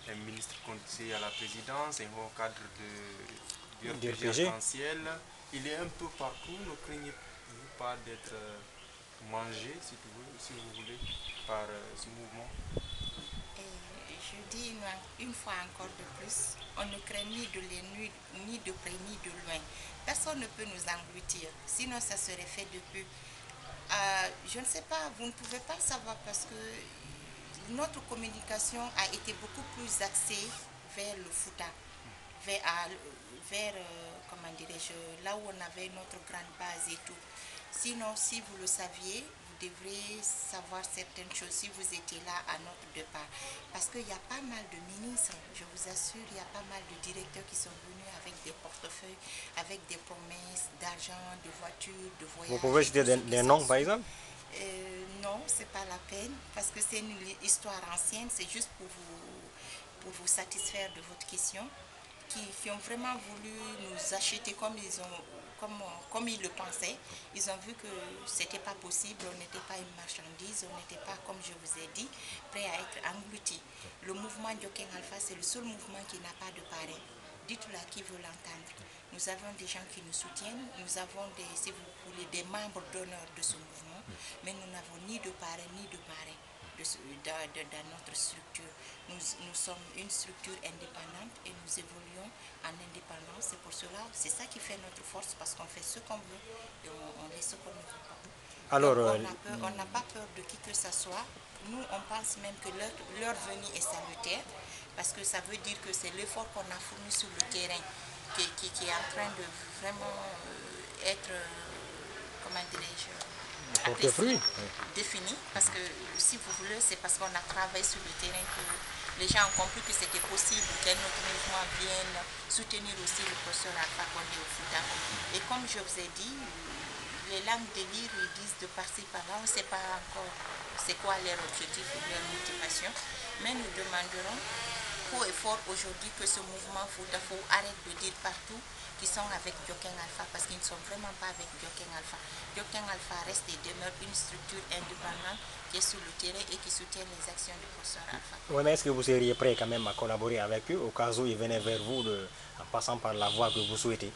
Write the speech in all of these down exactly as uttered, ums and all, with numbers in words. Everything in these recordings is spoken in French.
un ministre conseiller à la présidence, un haut cadre de, du R P G arc-en-ciel. Il est un peu partout. Ne craignez-vous pas d'être mangé, si, si vous voulez, par ce mouvement? Et je dis une, une fois encore de plus, on ne craint ni de l'ennemi, ni de près, ni de loin. Personne ne peut nous engloutir, sinon ça serait fait depuis. Euh, je ne sais pas, vous ne pouvez pas le savoir parce que notre communication a été beaucoup plus axée vers le Fouta, vers, vers euh, comment dirais-je, là où on avait notre grande base et tout. Sinon, si vous le saviez, vous devriez savoir certaines choses si vous étiez là à notre départ. Parce qu'il y a pas mal de ministres, je vous assure, il y a pas mal de directeurs qui sont venus avec des portefeuilles, avec des promesses d'argent, de voitures, de voyages. Vous pouvez citer des, des noms, par exemple? euh, Non, c'est pas la peine, parce que c'est une histoire ancienne, c'est juste pour vous, pour vous satisfaire de votre question. Qui, qui ont vraiment voulu nous acheter comme ils, ont, comme, comme ils le pensaient. Ils ont vu que ce n'était pas possible, on n'était pas une marchandise, on n'était pas, comme je vous ai dit, prêt à être englouti. Le mouvement Dioken Alpha, c'est le seul mouvement qui n'a pas de parrain. Dites-le à qui veut l'entendre. Nous avons des gens qui nous soutiennent, nous avons, des, si vous voulez, des membres d'honneur de ce mouvement, mais nous n'avons ni de parrain ni de parrain. De, de, de, dans notre structure. Nous, nous sommes une structure indépendante et nous évoluons en indépendance. C'est pour cela, c'est ça qui fait notre force parce qu'on fait ce qu'on veut et on, on laisse ce qu'on ne veut pas. Alors, Donc, on n'a pas peur de qui que ce soit. Nous, on pense même que leur, leur venue est salutaire parce que ça veut dire que c'est l'effort qu'on a fourni sur le terrain qui, qui, qui est en train de vraiment euh, être, euh, comment dirais-je, Portefeuille défini, parce que si vous voulez, c'est parce qu'on a travaillé sur le terrain que les gens ont compris que c'était possible qu'un autre mouvement vienne soutenir aussi le professeur Alpha Condé au Fouta. Et comme je vous ai dit, les langues de lire, ils disent de par-ci par-là, on ne sait pas encore c'est quoi leur objectif ou leur motivation, mais nous demanderons haut et fort aujourd'hui que ce mouvement Fouta faut arrête de dire partout qui sont avec Dioken Alpha parce qu'ils ne sont vraiment pas avec Dioken Alpha. Dioken Alpha reste et demeure une structure indépendante qui est sur le terrain et qui soutient les actions du professeur Alpha. Oui, mais est-ce que vous seriez prêt quand même à collaborer avec eux au cas où ils venaient vers vous de, en passant par la voie que vous souhaitez?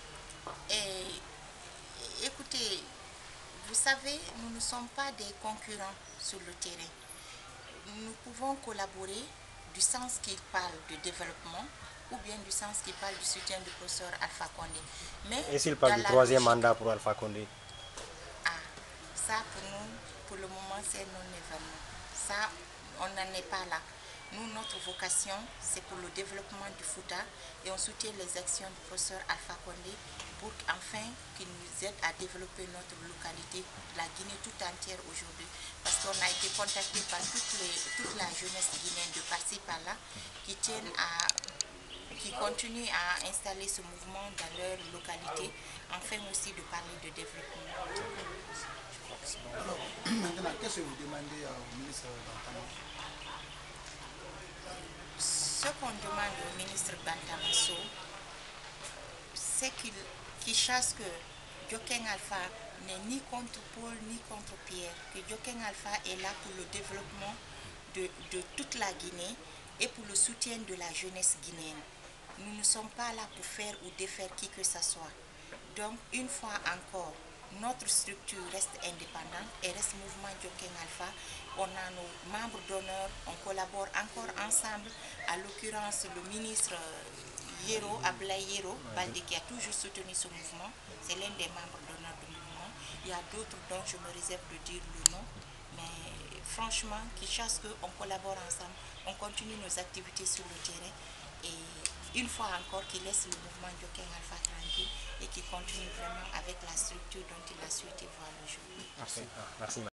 Et, écoutez, vous savez, nous ne sommes pas des concurrents sur le terrain. Nous pouvons collaborer du sens qu'il parle de développement ou bien du sens qui parle du soutien du professeur Alpha Condé. Mais et s'il parle du troisième logique, mandat pour Alpha Condé? Ah, ça pour nous, pour le moment, c'est non événement. Ça, on n'en est pas là. Nous, notre vocation, c'est pour le développement du Fouta et on soutient les actions du professeur Alpha Condé pour enfin qu'il nous aide à développer notre localité, la Guinée tout entière aujourd'hui. Parce qu'on a été contacté par toutes les, toute la jeunesse guinéenne de par-ci par-là qui tiennent à qui continuent à installer ce mouvement dans leur localité, afin aussi de parler de développement. Alors, maintenant, qu'est-ce que vous demandez au ministre Bantama? Ce qu'on demande au ministre Bantamasso, c'est qu'il qu'il chasse que Dioken Alpha n'est ni contre Paul ni contre Pierre, que Dioken Alpha est là pour le développement de, de toute la Guinée et pour le soutien de la jeunesse guinéenne. Nous ne sommes pas là pour faire ou défaire qui que ce soit. Donc, une fois encore, notre structure reste indépendante et reste mouvement Dioken Alpha. On a nos membres d'honneur, on collabore encore ensemble. À l'occurrence, le ministre Yero, Ablaye Yero, Baldé, qui a toujours soutenu ce mouvement, c'est l'un des membres d'honneur du mouvement. Il y a d'autres dont je me réserve de dire le nom, mais franchement, qui chasse qu'on collabore ensemble, on continue nos activités sur le terrain et une fois encore qu'il laisse le mouvement Dioken Alpha tranquille et qui continue vraiment avec la structure dont il a souhaité voir le jour. Merci. Merci.